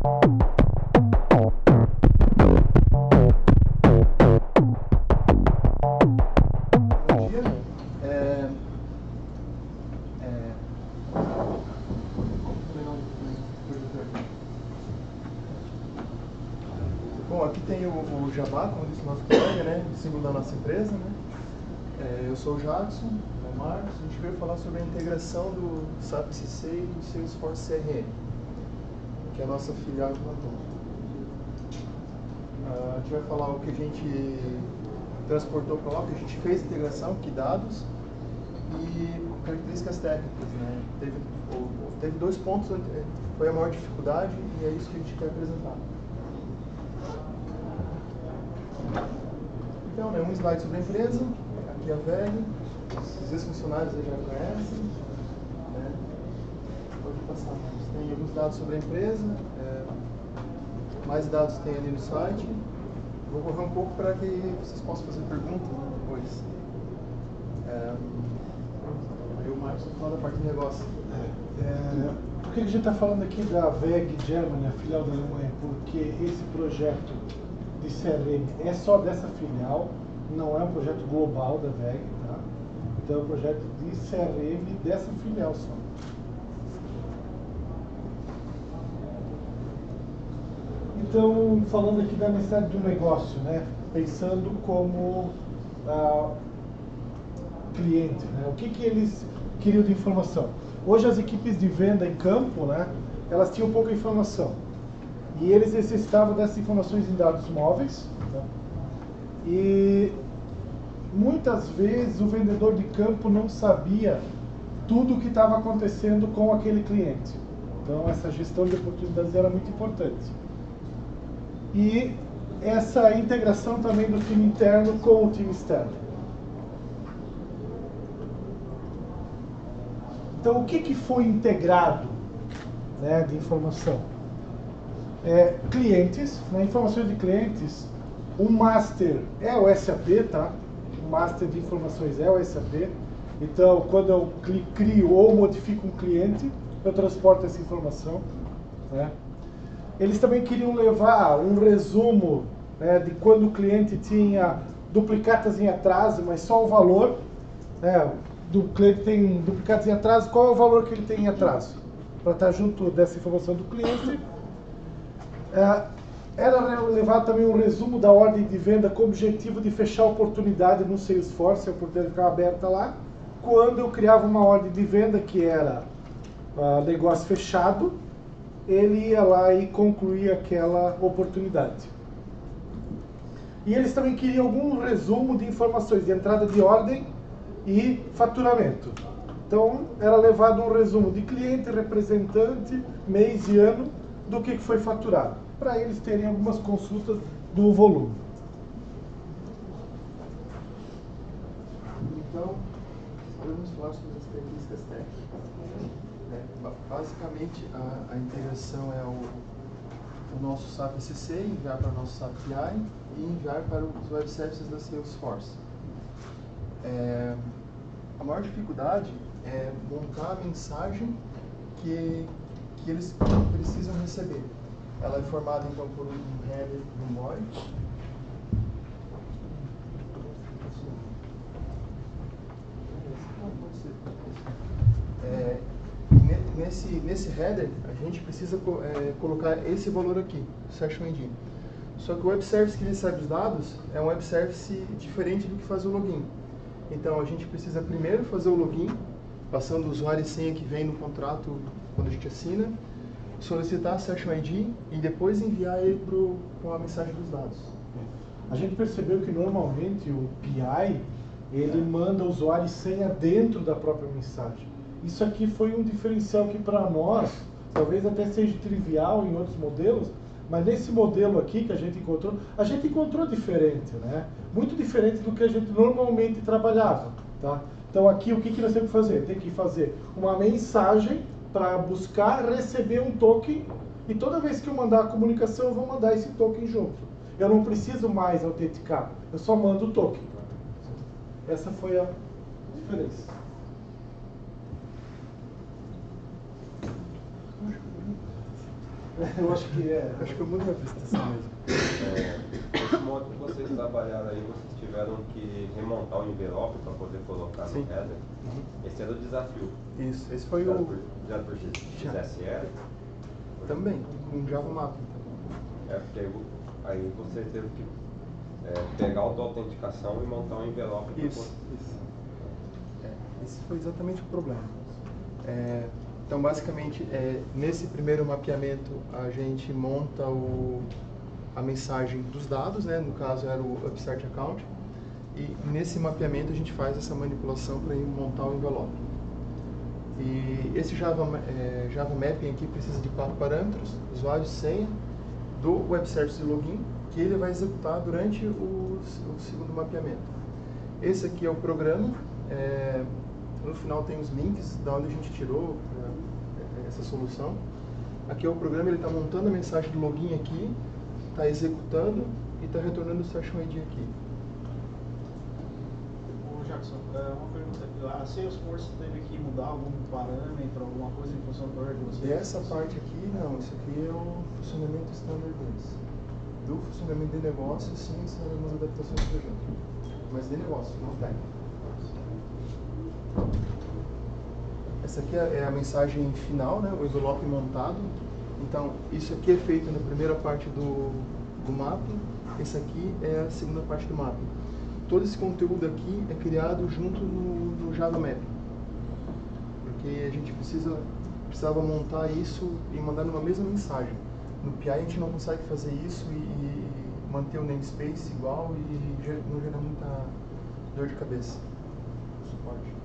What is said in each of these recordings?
Bom, aqui tem o Jabá, como disse o nosso colega, né? O símbolo da nossa empresa, né? Eu sou o Jackson, o Marcos. A gente veio falar sobre a integração do SAP CC e do Salesforce CRM, que é a nossa filial de Platão. A gente vai falar o que a gente transportou para lá, o que a gente fez a integração, que dados e características técnicas, né? Teve 2 pontos onde foi a maior dificuldade e é isso que a gente quer apresentar. Então, né, um slide sobre a empresa, aqui a VEG, os ex-funcionários aí já conhecem, né? Pode passar mais. Tem alguns dados sobre a empresa, mais dados tem ali no site. Vou correr um pouco para que vocês possam fazer perguntas depois. Aí o Marcos vai falar da parte de negócio. Por que a gente está falando aqui da VEG Germany, a filial da Alemanha? Porque esse projeto de CRM é só dessa filial, não é um projeto global da VEG, tá? Então é um projeto de CRM dessa filial só. Então, falando aqui da necessidade de um negócio, né? Pensando como cliente, né? O que eles queriam de informação? Hoje as equipes de venda em campo, né? Elas tinham pouca informação. E eles necessitavam dessas informações em dados móveis, né? E muitas vezes o vendedor de campo não sabia tudo o que estava acontecendo com aquele cliente. Então essa gestão de oportunidades era muito importante. E essa integração também do time interno com o time externo. Então o que foi integrado, né, de informação? Clientes, né, informações de clientes. O master é o SAP, tá? O master de informações é o SAP. Então, quando eu crio ou modifico um cliente, eu transporto essa informação, né? Eles também queriam levar um resumo, né, de quando o cliente tinha duplicatas em atraso, mas só o valor, né? Do cliente tem duplicatas em atraso, qual é o valor que ele tem em atraso? Para estar junto dessa informação do cliente. Era levado também um resumo da ordem de venda com o objetivo de fechar a oportunidade no Salesforce, a oportunidade ficava aberta lá. Quando eu criava uma ordem de venda que era negócio fechado, ele ia lá e concluía aquela oportunidade. E eles também queriam algum resumo de informações de entrada de ordem e faturamento. Então, era levado um resumo de cliente, representante, mês e ano do que foi faturado, para eles terem algumas consultas do volume. Então, vamos falar sobre as características técnicas. Basicamente, a integração é o nosso SAP CC, enviar para o nosso SAP PI e enviar para os web services da Salesforce. A maior dificuldade é montar a mensagem que eles precisam receber. Ela é formada então por um header e um body. Nesse header, a gente precisa colocar esse valor aqui, Session ID. Só que o web service que recebe os dados é um web service diferente do que faz o login. Então a gente precisa primeiro fazer o login, passando o usuário e senha que vem no contrato quando a gente assina, solicitar a Session ID e depois enviar ele para a mensagem dos dados. A gente percebeu que normalmente o PI, ele manda usuário e senha dentro da própria mensagem. Isso aqui foi um diferencial que para nós, talvez até seja trivial em outros modelos, mas nesse modelo aqui que a gente encontrou diferente, né? Muito diferente do que a gente normalmente trabalhava, tá? Então aqui o que nós temos que fazer? Tem que fazer uma mensagem para buscar receber um token e toda vez que eu mandar a comunicação eu vou mandar esse token junto. Eu não preciso mais autenticar, eu só mando o token. Essa foi a diferença. Eu acho que é. Acho que eu mudo a apresentação mesmo. Esse modo que vocês trabalharam aí, vocês tiveram que remontar o envelope para poder colocar Sim. no header. Esse era o desafio. Isso, esse foi Já o... por XSL? Também, com Java Mapping. Porque aí você teve que pegar a autenticação e montar um envelope. Isso. Esse foi exatamente o problema. Então, basicamente, nesse primeiro mapeamento, a gente monta a mensagem dos dados, né? No caso, era o Upstart Account. E nesse mapeamento, a gente faz essa manipulação para montar o envelope. E esse Java Mapping aqui precisa de 4 parâmetros: usuário, senha, do Web Service e login, que ele vai executar durante o segundo mapeamento. Esse aqui é o programa. No final tem os links da onde a gente tirou essa solução. Aqui é o programa, ele está montando a mensagem do login aqui, está executando e está retornando o Session ID aqui. Ô Jackson, uma pergunta. A Salesforce teve que mudar algum parâmetro, alguma coisa em função do projeto de vocês? E essa parte aqui, não, isso aqui é o funcionamento standard deles. Do funcionamento de negócio, sim, são algumas adaptações do projeto. Mas de negócio, não técnico. Essa aqui é a mensagem final, né, o envelope montado. Então, isso aqui é feito na primeira parte do mapping, esse aqui é a segunda parte do mapping. Todo esse conteúdo aqui é criado junto no Java Mapping, porque a gente precisava montar isso e mandar numa mesma mensagem. No PI a gente não consegue fazer isso e manter o namespace igual e não gera muita dor de cabeça. Suporte.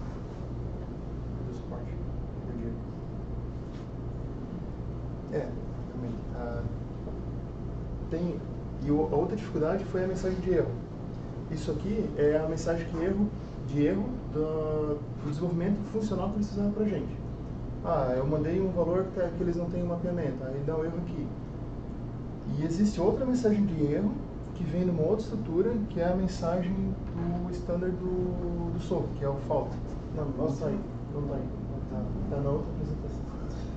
Realmente. E a outra dificuldade foi a mensagem de erro. Isso aqui é a mensagem de erro do desenvolvimento funcional que eles fizeram pra gente. Eu mandei um valor que eles não têm um mapeamento, aí dá um erro aqui. E existe outra mensagem de erro que vem numa outra estrutura, que é a mensagem do standard do SOAP, que é o fault. Não tá aí. Não tá aí. Tá na outra apresentação.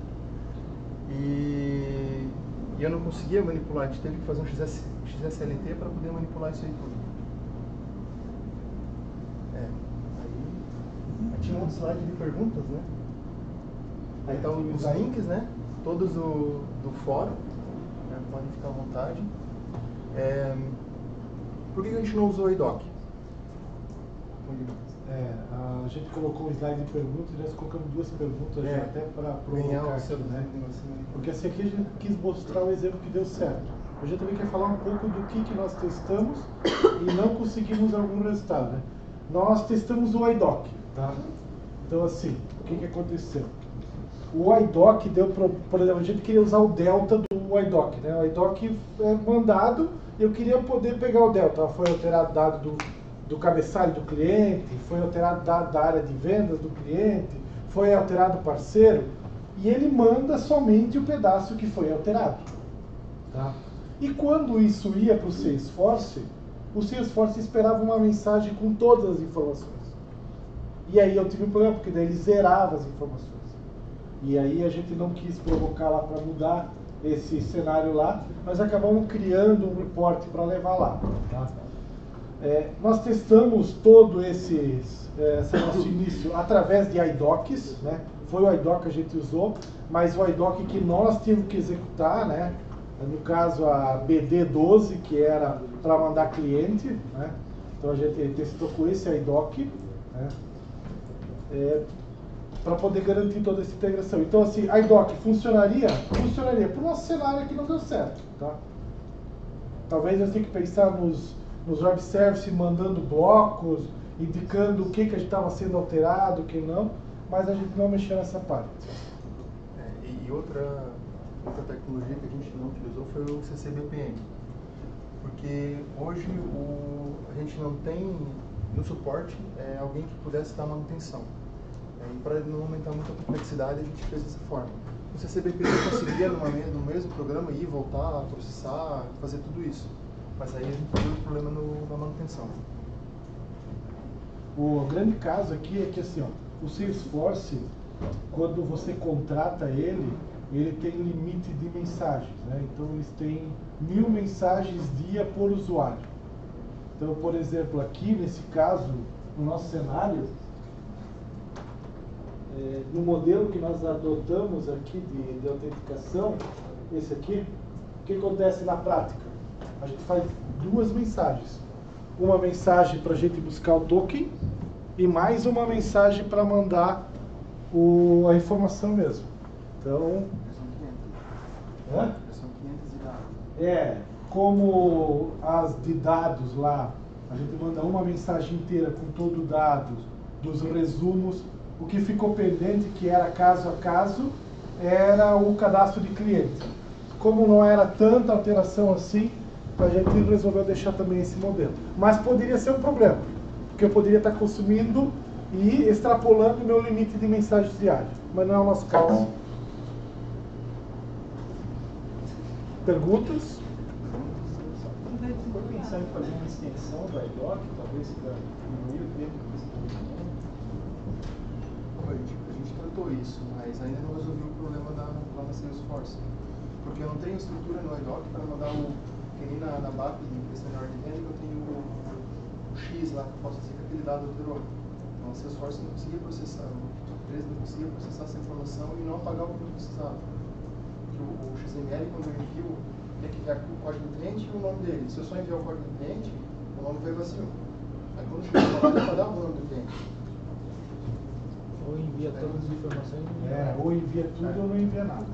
E eu não conseguia manipular, a gente teve que fazer um XSLT para poder manipular isso aí tudo. Aí tinha um outro slide de perguntas, né? Aí estão os links, né? Todos do fórum, né? Podem ficar à vontade. Por que a gente não usou o IDOC? A gente colocou um slide de perguntas e nós colocamos 2 perguntas já até para provocar aqui, né? Porque esse aqui a gente quis mostrar o exemplo que deu certo. A gente também quer falar um pouco do que nós testamos e não conseguimos algum resultado, né? Nós testamos o IDOC, tá? Então assim, o que aconteceu? O IDOC deu, por exemplo, a gente queria usar o delta do IDOC, né? O IDOC é mandado e eu queria poder pegar o delta. Foi alterado dado do cabeçalho do cliente, foi alterado dado da área de vendas do cliente, foi alterado o parceiro, e ele manda somente o pedaço que foi alterado. Tá? E quando isso ia para o Salesforce esperava uma mensagem com todas as informações. E aí eu tive um problema, porque daí ele zerava as informações. E aí a gente não quis provocar lá para mudar esse cenário lá, mas acabamos criando um report para levar lá. Tá? Nós testamos todo esse nosso início através de IDOCs, né? Foi o IDOC que a gente usou, mas o IDOC que nós tínhamos que executar, né? No caso a BD12, que era para mandar cliente, né? Então a gente testou com esse IDOC, né? Para poder garantir toda essa integração. Então assim, IDOC funcionaria? Funcionaria. Para o nosso cenário aqui não deu certo, tá? Talvez eu tenha que pensar nos web service mandando blocos, indicando o que a gente estava sendo alterado, o que não, mas a gente não mexeu nessa parte. E outra tecnologia que a gente não utilizou foi o CCBPM, porque hoje a gente não tem no suporte alguém que pudesse dar manutenção. E para não aumentar muito a complexidade, a gente fez dessa forma. O CCBPM conseguia no mesmo programa ir, voltar, processar, fazer tudo isso. Mas aí a gente teve um problema na manutenção. O grande caso aqui é que assim, ó, o Salesforce, quando você contrata ele, ele tem limite de mensagens, né? Então eles têm 1000 mensagens dia por usuário. Então, por exemplo, aqui nesse caso, no nosso cenário, no modelo que nós adotamos aqui de autenticação, esse aqui, o que acontece na prática? A gente faz 2 mensagens. Uma mensagem para a gente buscar o token e mais uma mensagem para mandar a informação mesmo. Então, São 500 de dados. Como as de dados lá, a gente manda uma mensagem inteira com todo o dados, dos resumos. O que ficou pendente, que era caso a caso, era o cadastro de cliente. Como não era tanta alteração assim, a gente resolveu deixar também esse modelo. Mas poderia ser um problema, porque eu poderia estar consumindo e extrapolando o meu limite de mensagens diárias. Mas não é o nosso caso. Perguntas? Foi pensar em fazer uma extensão do iDoc, talvez para diminuir o tempo que você está usando? A gente tratou isso, mas ainda não resolveu o problema lá na Salesforce. Porque eu não tenho estrutura no iDoc para mandar que nem na BAP de questão de ordem de venda, que eu tenho o X lá, que posso dizer que aquele dado alterou. Então a Salesforce não conseguia processar, a empresa não conseguia processar essa informação e não apagar o que não precisava. Porque o XML, quando eu envio, tem que enviar o código do cliente e o nome dele. Se eu só enviar o código do cliente, o nome vai vazio. Aí quando chega lá, dá para dar o nome do cliente. Ou envia todas as informações. Ou envia tudo ou não envia nada.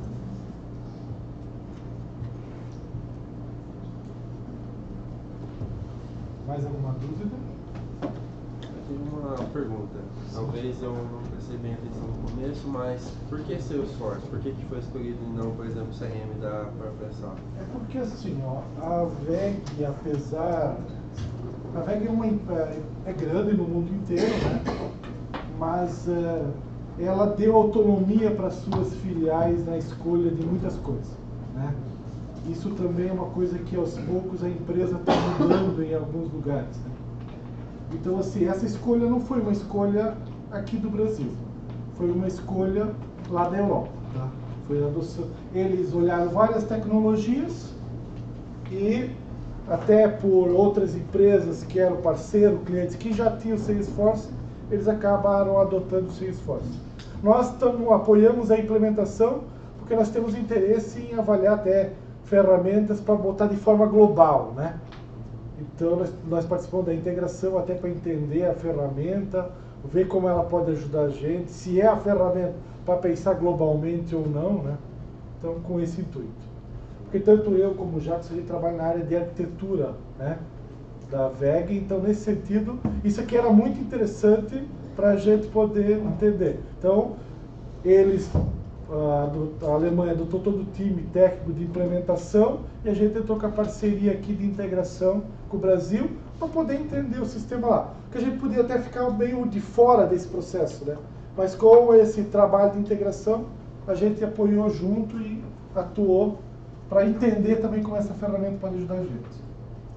Mais alguma dúvida? Eu tenho uma pergunta. Talvez eu não prestei bem atenção no começo, mas por que Salesforce? Por que foi escolhido e não, por exemplo, CRM da própria SAP? É porque assim, ó, a VEG, apesar... A VEG é grande no mundo inteiro, né? Mas ela deu autonomia para suas filiais na escolha de muitas coisas, né? Isso também é uma coisa que aos poucos a empresa está mudando em alguns lugares, né? Então, assim, essa escolha não foi uma escolha aqui do Brasil, foi uma escolha lá da Europa, tá? Foi a adoção. Eles olharam várias tecnologias e até por outras empresas que eram parceiro, clientes que já tinham Salesforce, eles acabaram adotando o Salesforce. Nós apoiamos a implementação porque nós temos interesse em avaliar até ferramentas para botar de forma global, né? Então nós participamos da integração até para entender a ferramenta, ver como ela pode ajudar a gente, se é a ferramenta para pensar globalmente ou não, né? Então com esse intuito. Porque tanto eu como o Jacques, a gente trabalha na área de arquitetura, né? Da VEG, então nesse sentido, isso aqui era muito interessante para a gente poder entender. Então, a Alemanha adotou todo o time técnico de implementação e a gente entrou com a parceria aqui de integração com o Brasil para poder entender o sistema lá. Porque a gente podia até ficar meio de fora desse processo, né? Mas com esse trabalho de integração, a gente apoiou junto e atuou para entender também como essa ferramenta pode ajudar a gente.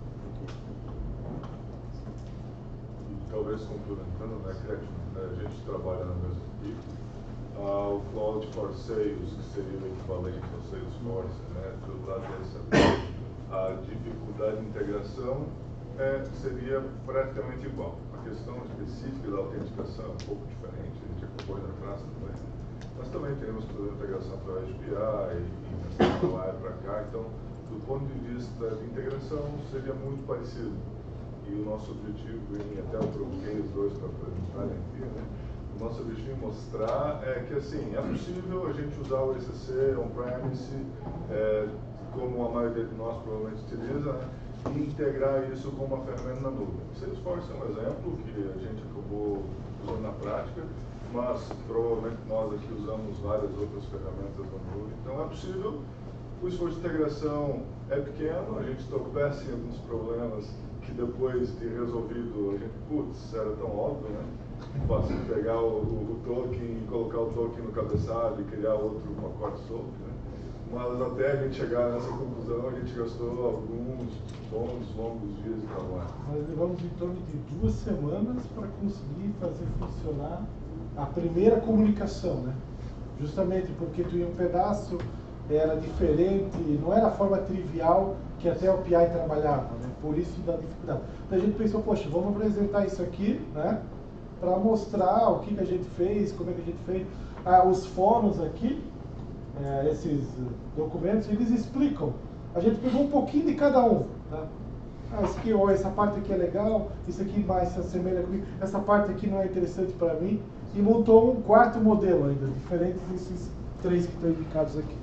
Talvez complementando, né, que a gente trabalha na mesma equipe, o Cloud for Sales, que seria o equivalente ao Salesforce, né, do lado dessa, a dificuldade de integração seria praticamente igual. A questão específica da autenticação é um pouco diferente, a gente acabou indo atrás também. Nós também temos que fazer integração para API e lá para cá, então, do ponto de vista de integração, seria muito parecido. E o nosso objetivo, e até eu provoquei os dois para apresentarem aqui, né? O nosso objetivo em mostrar é que, assim, é possível a gente usar o ECC on-premise, como a maioria de nós provavelmente utiliza, né? E integrar isso com uma ferramenta na nuvem. Salesforce é um exemplo que a gente acabou usando na prática, mas provavelmente nós aqui usamos várias outras ferramentas na nuvem. Então é possível, o esforço de integração é pequeno, a gente tropeça em alguns problemas que depois de resolvido, a gente, putz, era tão óbvio, né? Fácil pegar o token e colocar o token no cabeçalho e criar outro pacote solto, né? Mas até a gente chegar nessa conclusão, a gente gastou alguns bons, longos dias de trabalho. Nós levamos em torno de 2 semanas para conseguir fazer funcionar a primeira comunicação, né? justamente porque tu ia um pedaço, era diferente, não era a forma trivial que até o PI trabalhava, né? Por isso da dificuldade. Então a gente pensou, poxa, vamos apresentar isso aqui, né? Para mostrar o que a gente fez, como é que a gente fez. Os fóruns aqui, esses documentos, eles explicam. A gente pegou um pouquinho de cada um, tá? Isso aqui, essa parte aqui é legal, isso aqui mais se assemelha comigo, essa parte aqui não é interessante para mim, e montou um quarto modelo ainda, diferente desses 3 que estão indicados aqui.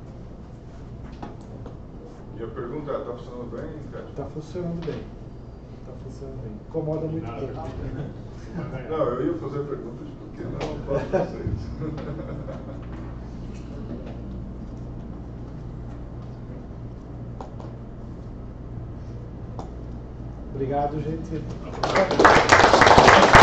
E a pergunta está funcionando bem, Cátia? Está funcionando bem. Está funcionando bem. Incomoda muito bem. Não, eu ia fazer perguntas porque não faço vocês. Obrigado, gente.